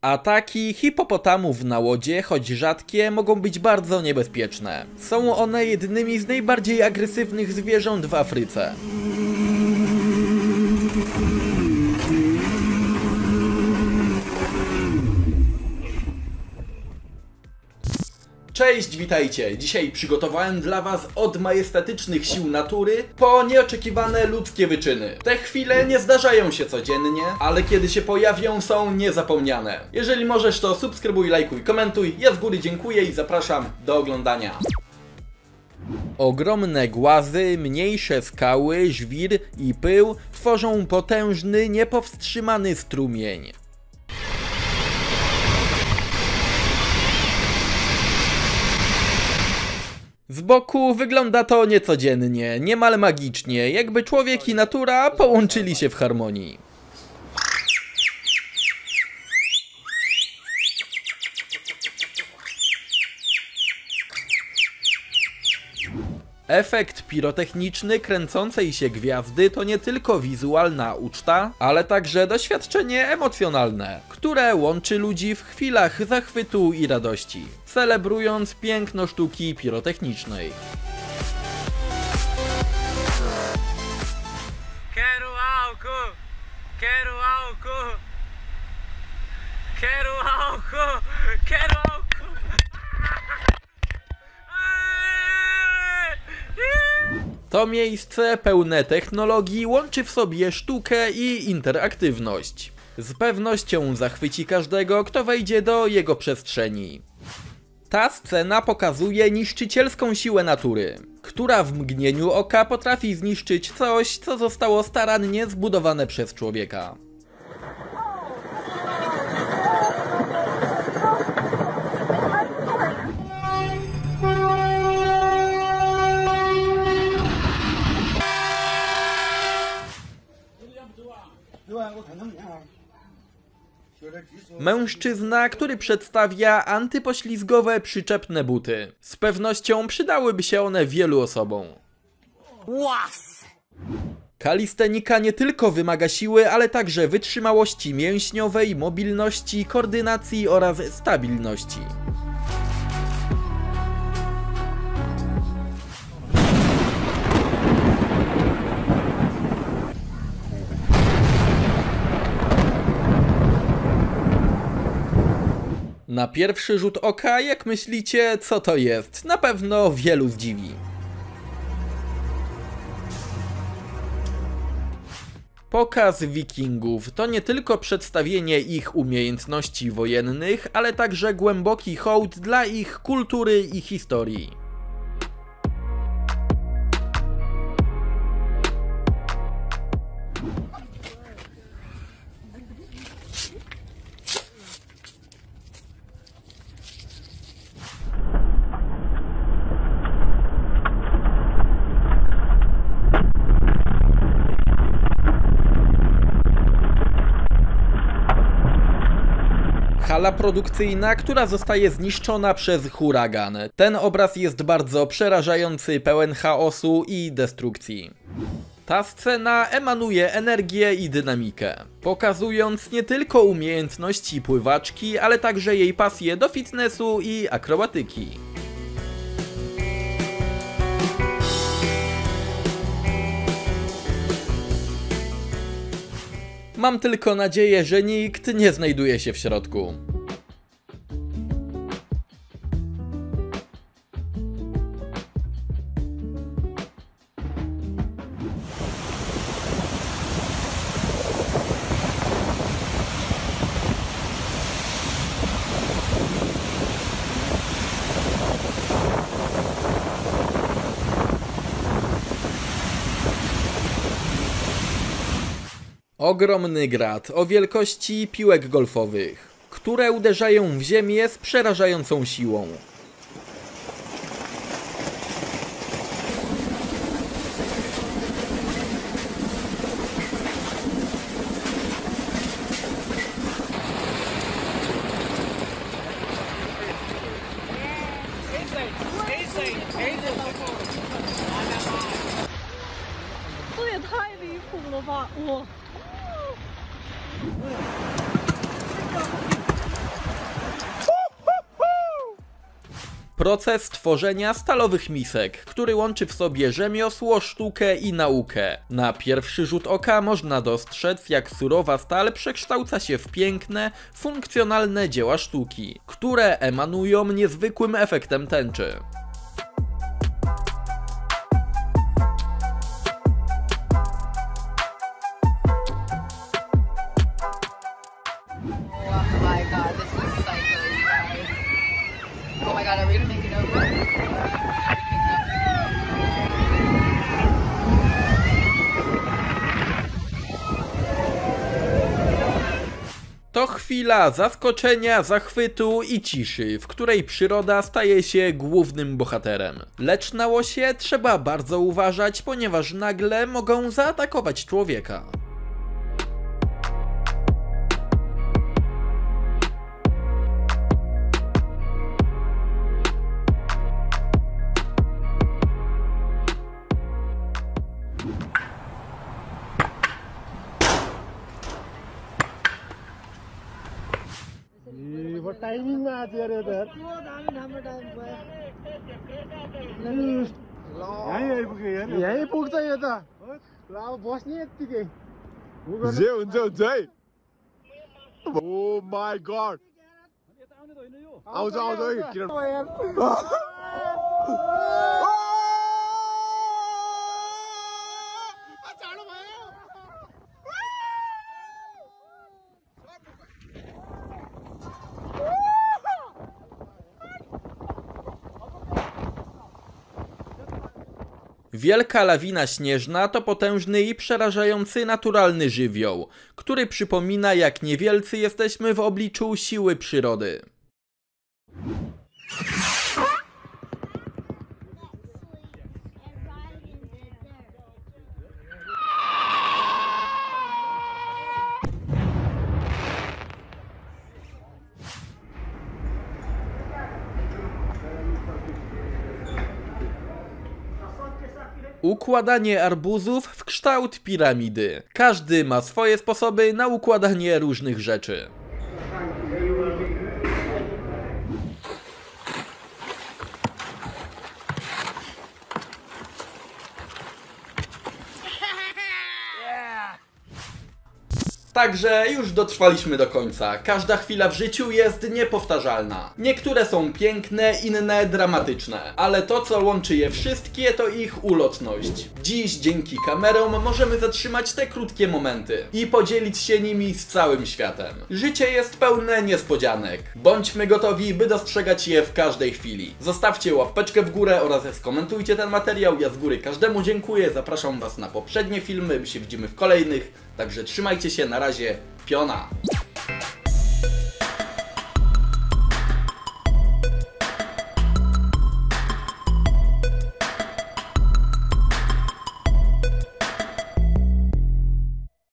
Ataki hipopotamów na łodzie, choć rzadkie, mogą być bardzo niebezpieczne. Są one jednymi z najbardziej agresywnych zwierząt w Afryce. Cześć, witajcie! Dzisiaj przygotowałem dla was od majestatycznych sił natury po nieoczekiwane ludzkie wyczyny. Te chwile nie zdarzają się codziennie, ale kiedy się pojawią, są niezapomniane. Jeżeli możesz, to subskrybuj, lajkuj, komentuj. Ja z góry dziękuję i zapraszam do oglądania. Ogromne głazy, mniejsze skały, żwir i pył tworzą potężny, niepowstrzymany strumień. Z boku wygląda to niecodziennie, niemal magicznie, jakby człowiek i natura połączyli się w harmonii. Efekt pirotechniczny kręcącej się gwiazdy to nie tylko wizualna uczta, ale także doświadczenie emocjonalne, które łączy ludzi w chwilach zachwytu i radości, celebrując piękno sztuki pirotechnicznej. Quero álcool! Quero álcool! Quero álcool! Quero álcool! To miejsce pełne technologii łączy w sobie sztukę i interaktywność. Z pewnością zachwyci każdego, kto wejdzie do jego przestrzeni. Ta scena pokazuje niszczycielską siłę natury, która w mgnieniu oka potrafi zniszczyć coś, co zostało starannie zbudowane przez człowieka. Mężczyzna, który przedstawia antypoślizgowe przyczepne buty. Z pewnością przydałyby się one wielu osobom. Kalistenika nie tylko wymaga siły, ale także wytrzymałości mięśniowej, mobilności, koordynacji oraz stabilności. Na pierwszy rzut oka, jak myślicie, co to jest? Na pewno wielu zdziwi. Pokaz wikingów to nie tylko przedstawienie ich umiejętności wojennych, ale także głęboki hołd dla ich kultury i historii. Hala produkcyjna, która zostaje zniszczona przez huragan. Ten obraz jest bardzo przerażający, pełen chaosu i destrukcji. Ta scena emanuje energię i dynamikę, pokazując nie tylko umiejętności pływaczki, ale także jej pasję do fitnessu i akrobatyki. Mam tylko nadzieję, że nikt nie znajduje się w środku. Ogromny grat o wielkości piłek golfowych, które uderzają w ziemię z przerażającą siłą. Proces tworzenia stalowych misek, który łączy w sobie rzemiosło, sztukę i naukę. Na pierwszy rzut oka można dostrzec, jak surowa stal przekształca się w piękne, funkcjonalne dzieła sztuki, które emanują niezwykłym efektem tęczy. Oh my god, this is psycho, you guys. Oh my god, are we gonna make it over? To chwila zaskoczenia, zachwytu i ciszy, w której przyroda staje się głównym bohaterem. Lecz na łosie trzeba bardzo uważać, ponieważ nagle mogą zaatakować człowieka. वो टाइमिंग में आती है इधर यही पुग्छ यो त ल अब बस्ने यत्तिकै जे हुन्छ हुन्छ है ओ माई गॉड आउँछ आउँछ है किरण Wielka lawina śnieżna to potężny i przerażający naturalny żywioł, który przypomina, jak niewielcy jesteśmy w obliczu siły przyrody. Układanie arbuzów w kształt piramidy. Każdy ma swoje sposoby na układanie różnych rzeczy. Także już dotrwaliśmy do końca. Każda chwila w życiu jest niepowtarzalna. Niektóre są piękne, inne dramatyczne. Ale to, co łączy je wszystkie, to ich ulotność. Dziś dzięki kamerom możemy zatrzymać te krótkie momenty i podzielić się nimi z całym światem. Życie jest pełne niespodzianek. Bądźmy gotowi, by dostrzegać je w każdej chwili. Zostawcie łapeczkę w górę oraz skomentujcie ten materiał. Ja z góry każdemu dziękuję. Zapraszam Was na poprzednie filmy, my się widzimy w kolejnych. Także trzymajcie się, na razie, piona!